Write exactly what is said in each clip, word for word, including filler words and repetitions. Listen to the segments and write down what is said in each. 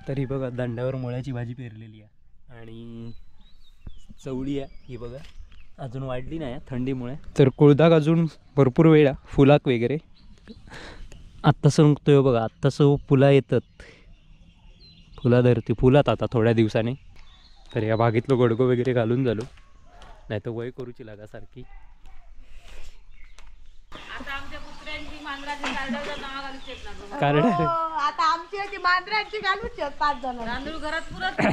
तरी बघा दंडावर मुळ्याची भाजी पेरलेली आहे आणि चवळी आहे ही बघा, अजून वाढली नाही थंडीमुळे. तर कुळदाग अजून भरपूर वेळा फुलाक वगैरे आत्तासं उगतोय बघा, आत्तासं फुला येतात, फुला धरती फुलात आता थोड्या दिवसाने. तर या बागेतलं गडगो वगैरे घालून झालो, नाही तर वय करूची लागा सारखी. कारण आता आमची मांजरांची घालूच पाच जण तांदूळ घरात पुरत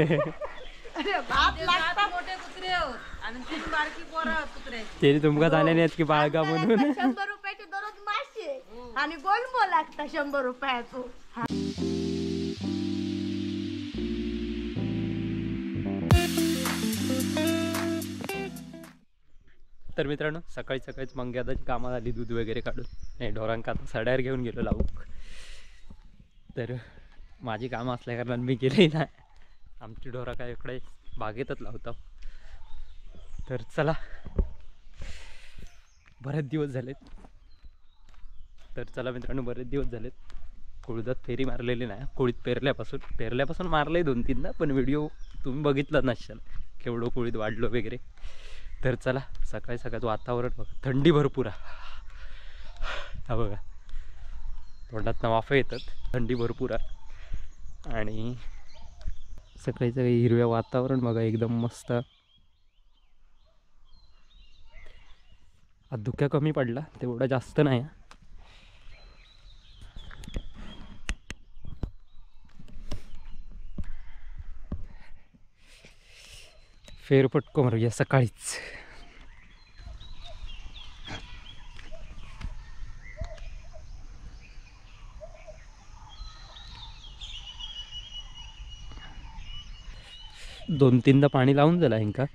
मोठे कुत्रे आणि तीन बारकी पोरं कुत्रे ते तुमका झाले नाहीत की बाळगा म्हणून. शंभर रुपयाचे दररोज मासे आणि गोलमो लागता शंभर रुपयाचं. तर मित्रांनो सकाळी सकाळीच मंग्यादाची कामं झाली, दूध वगैरे काढून नाही ढोरांका आता सड्यावर घेऊन गेलो लावूक. तर माझी कामं असल्या कारण मी गेले नाही, आमची ढोरा काय इकडे बागेतच लावतो. तर चला बरेच दिवस झालेत, तर चला मित्रांनो बरेच दिवस झालेत कुळदात फेरी मारलेली नाही. कुळीत पेरल्यापासून पेरल्यापासून मारलंय दोन तीनदा, पण व्हिडिओ तुम्ही बघितला नसेल केवढं कुळीत वाढलो वगैरे. तर चला सकाळी सकाळचं वातावरण बघा, थंडी भरपूर आहे हा बघा, तोंडातनं वाफा येतात, थंडी भरपूर आहे. आणि सकाळी सकाळी हिरव्या वातावरण बघा एकदम मस्त. आज धुक्या कमी पडला, तेवढा जास्त नाही. फेरफटको मारूया सकाळीच. दोन तीनदा पाणी लावून झालं इंका.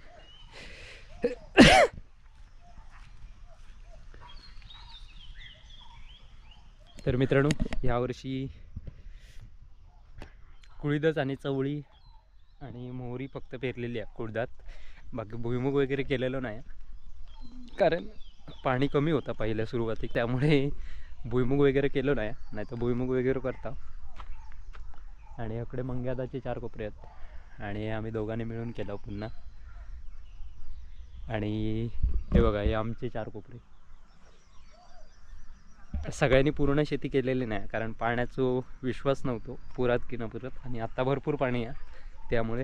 तर मित्रांनो यावर्षी कुळीदच आणि चवळी आणि मोहरी फक्त पेरलेली आहे कुळदात. बाकी भुईमुग वगैरे केलेलं नाही, कारण पाणी कमी होतं पहिल्या सुरुवातीत, त्यामुळे भुईमुग वगैरे केलं नाही. नाही तर भुईमुग वगैरे करता. आणि इकडे मंग्यादाचे चार कोपरे आहेत आणि आम्ही दोघांनी मिळून केलं पुन्हा. आणि हे बघा हे आमचे चार कोपरे. सगळ्यांनी पूर्ण शेती केलेली नाही, कारण पाण्याचा विश्वास नव्हतो पुरात की न पुरात, आणि आता भरपूर पाणी आहे त्यामुळे.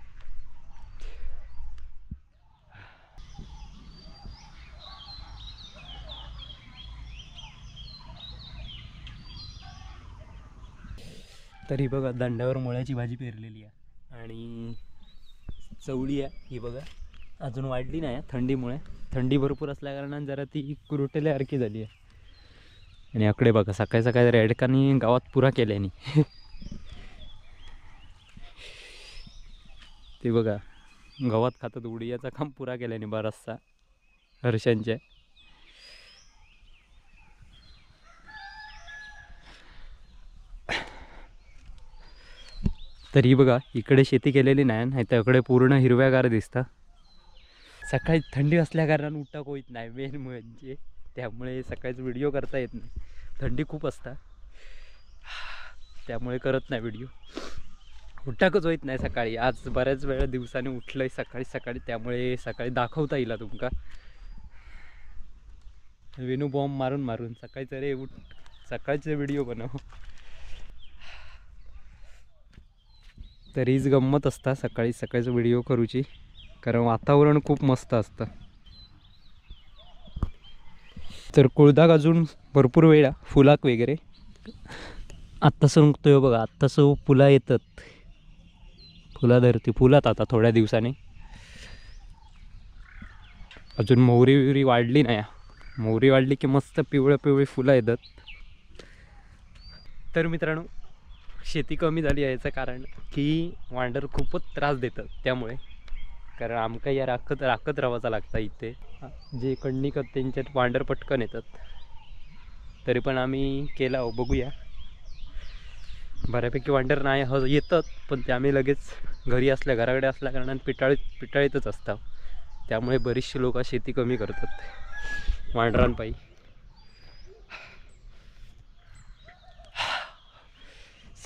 तरी बघा दंडावर मुळ्याची भाजी पेरलेली आहे आणि चवळी आहे ही बघा, अजून वाढली नाही थंडीमुळे. थंडी भरपूर असल्या कारणाने जरा ती कुरुटेल्यासारखी झाली आहे. आणि अकडे बघा सकाळी सकाळी रेडकानी गावात पुरा केल्यानी. ते बघा गावात खातात उडियाचा काम पुरा केल्याने बराचसा हर्षांच्या. तरी बघा इकडे शेती केलेली नाही, नाही तर इकडे पूर्ण हिरव्यागार दिसतं. सकाळी थंडी असल्या कारणाने उठा होत नाही मेन म्हणजे, त्यामुळे सकाळीच व्हिडिओ करता येत नाही. थंडी खूप असता त्यामुळे करत नाही व्हिडिओ. उठाकच होत नाही सकाळी. आज बऱ्याच वेळा दिवसाने उठलंय सकाळी सकाळी, त्यामुळे सकाळी दाखवता येईल तुमका. वेणू बॉम्ब मारून मारून सकाळीच रे उठ सकाळचे व्हिडिओ बनव. तरीच गंमत असता सकाळी सकाळचं व्हिडिओ करूची, कारण वातावरण खूप मस्त असतं. तर कुळदाग अजून भरपूर वेळा फुलाक वगैरे आत्तासं उगतोय बघा, आत्तासं फुला येतात, फुला धरती फुलात आता थोड्या दिवसाने. अजून मोहरी विहरी वाढली नाही, मोहरी वाढली की मस्त पिवळ्या पिवळी फुलं येतात. तर मित्रांनो शेती कमी झाली आहे याचं कारण की वांडर खूपच त्रास देतात, त्यामुळे. कारण आमका या राखत राखत राहायचा लागतं इथे. जे कणनिकत त्यांच्यात वांडर पटकन येतात. तरी पण आम्ही केला हो, बघूया. बऱ्यापैकी वांडर नाही ह येतात, पण ते आम्ही लगेच घरी असल्या घराकडे असल्या कारणाने पिटाळीत पिटाळीतच असतात, त्यामुळे बरीचशी लोक शेती कमी करतात वांडरांपायी.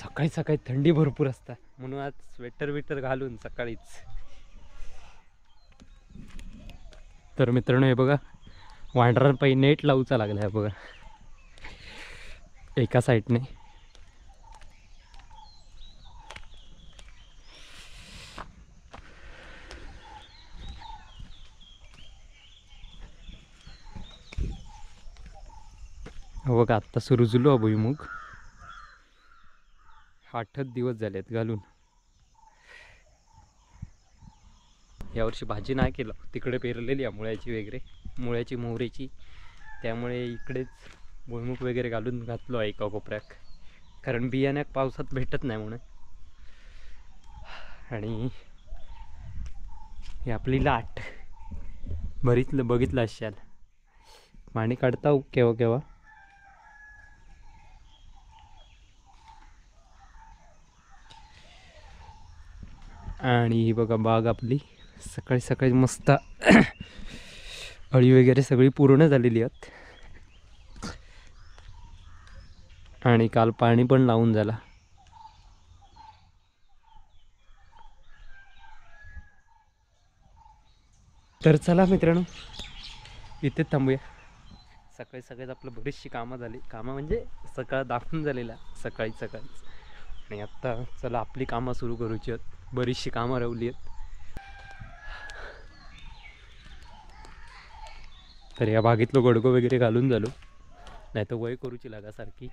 सकाळी सकाळी थंडी भरपूर असता म्हणून आज स्वेटर विटर घालून सकाळीच. तर मित्रांनो हे बघा वांढरांपायी नेट लावूचा लागला आहे बघा एका साईडने. हो बघा आत्ता सुरू झालो भुईमुग. आठच दिवस झालेत घालून. यावर्षी भाजी नाही केलं, तिकडे पेरलेली आहे मुळ्याची वगैरे, मुळ्याची मोहरीची, त्यामुळे इकडेच भुईमुग वगैरे घालून घातलो आहे एका कोपऱ्यात, कारण बियाण्याक पावसात भेटत नाही म्हणून. आणि ही आपली लाट बरीतलं बघितलं असाल, पाणी काढता केव्हा केव्हा. आणि ही बघा बाग आपली सकाळी सकाळी मस्त अळी वगैरे सगळी पूर्ण झालेली आहेत. आणि काल पाणी पण लावून झाला. तर चला मित्रांनो इथे थांबूया. सकाळी सकाळीच आपलं बरीचशी कामं झाली, कामं म्हणजे सकाळ दाखवून झालेला सकाळी सकाळीच. आणि आत्ता चला आपली कामं सुरू करूची आहेत, बरीचशी कामं राहिली आहेत. तर या बागेतलं गडगो वगैरे घालून झालो, नाही तर वय करूची लागा सारखी.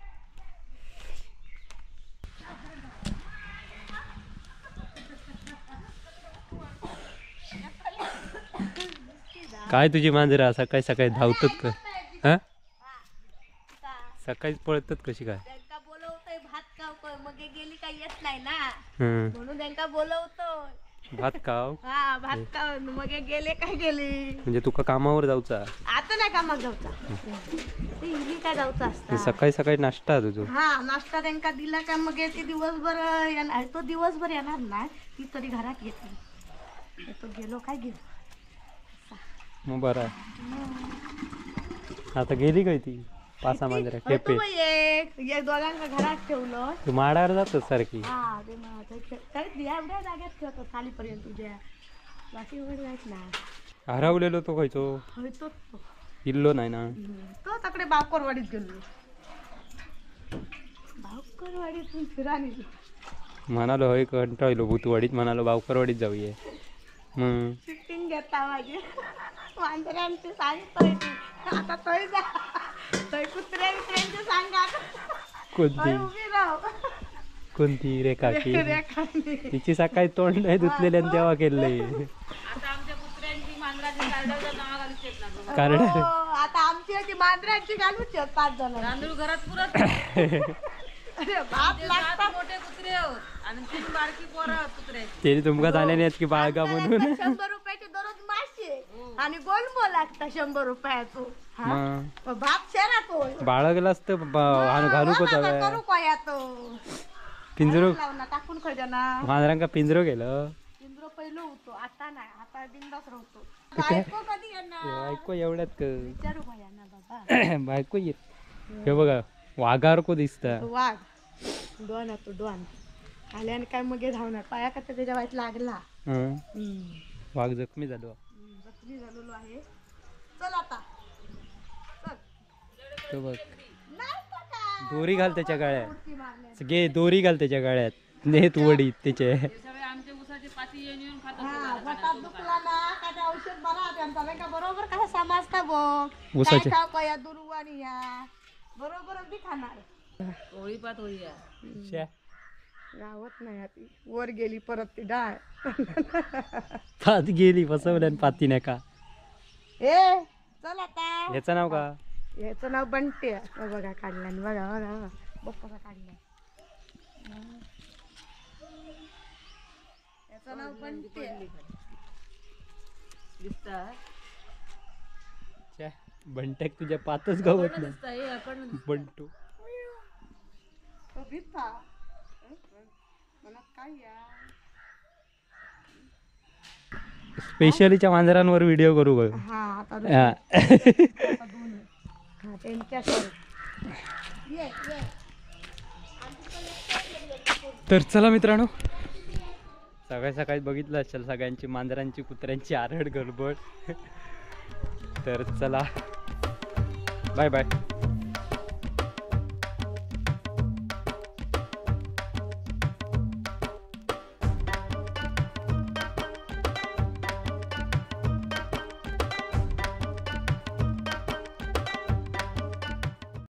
काय तुझी मांजरा सकाळी सकाळी धावतात का? हा सकाळीच पळतात कशी काय? त्यांका बोलवतोय भात खाव, मग गेली काय येत नाही ना हम्म. म्हणून त्यांका बोलवतोय भात खाव. हा भात खाव, मग गेले काय गेली. म्हणजे तुका कामावर जाऊचा? आता नाही कामात जाऊचा, ते इली काय जाऊचा असता. सकाळी सकाळी नाश्ता तुझो? हा नाश्ता त्यांका दिला का मग ती दिवसभर येणार, तो दिवसभर येणार ना, ती तरी घरात येते. तो गेलो काय गेलो मग बरं. आता गेली काय ती पासा मांजरा खेपे? एक दोघांना घरात ठेवलं. तू माडावर जातोस सारखी? हा ते एवढ्या जाग्यात ठेवतो खालीपर्यंत तुझ्या, बाकी एवढं जायच ना. हरवलेलो तो खायचो? होय तो इल्लो नाही ना तो तकडे बावकरवाडीत गेलो. बावकरवाडीतून फिरानी म्हणालो होय कंटाळलो भूतवाडीत, म्हणालो बावकरवाडीत जाऊया. मग शूटिंग घेता माझी मांजरांची सांगतोय ती. आता तोय जा तोय कुत्र्या वित्र्यांची सांगा कोणती उभी राह. कोणती रेखा की? रेखांनी. तिची सकाळी तोंड नाही धुतलेले आणि तेव्हा केलंय कारण. हो, आता आमची ती मांजरांची घालूच पाच जण तांदूळ घरात पुरत. अरे बाप लागतात. मोठे कुत्रे आहोत आणि तीन बारकी पोरं कुत्रे. ते तुमका झाले नाहीत की बाळगा म्हणून? शंभर रुपयाची दररोज मासे आणि गोलमो लागता शंभर रुपयाचो. मग बाप शेरा तो बाळगला असतं घालू को करू काय तो पिंजरो लावना टाकून खजना. मांजरांका पिंजरो गेलं. पिंजरो पहिलं होतो, आता नाही, आता बिंदास राहतो. बायको कधी येणार? बायको एवढ्यात क विचारू काय ना बाबा. बायको येत. हे बघा वाघार को दिसता. वाघ डॉन तो डॉन आल्याने काय मग धावणार पाया का त्याच्या वाईट लागला. हं. वाघ जखमी झालो. जखमी झालेलो आहे. चल आता चल. तो बघ नाही तो काय. दोरी घाल त्याच्या गाळ्यात, उडकी मारल्या. सगळे दोरी घाल त्याच्या गाळ्यात, नेत वडीत त्याचे. सगळे आमच्या उसाचे पाती येऊन येऊन खातात. हा पोटात दुखला ना काय ते औषध बरा त्यांचा नाही का बरोबर कसा समजता बघ. उसाचे- काय खाऊ का या दुर्वाणी या बरोबर बी खाणार. होळी पात होळी श्या. गावत नाही ती वर गेली परत ती डाळ. पात गेली फसवल्या पाती नाही का? ए चल आता. याचं नाव का? याचं नाव बंटे. हो बघा काढलं बघा बघा बघा बघ काढलं. याचं नाव बंटे. दिसता श्या, बंट्याक तुझ्या पातच गावत नाही. दिसता हे आपण बंटू तो भिता मला काय या स्पेशलीच्या मांजरांवर व्हिडिओ करू बघ. हा आता हा. हा त्यांच्या ये ये तर चला मित्रांनो, सकाळी सकाळी बघितलं असेल सगळ्यांची मांजरांची कुत्र्यांची आरड गडबड. तर चला बाय बाय.